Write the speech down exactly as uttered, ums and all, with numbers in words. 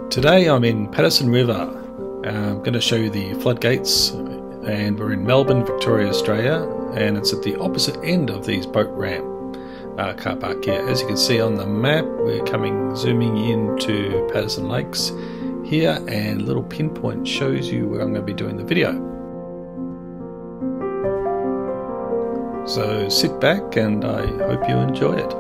Today I'm in Patterson River. Uh, I'm going to show you the floodgates, and we're in Melbourne, Victoria, Australia, and it's at the opposite end of these boat ramp uh, car park here. As you can see on the map, we're coming zooming into Patterson Lakes here, and a little pinpoint shows you where I'm going to be doing the video. So sit back and I hope you enjoy it.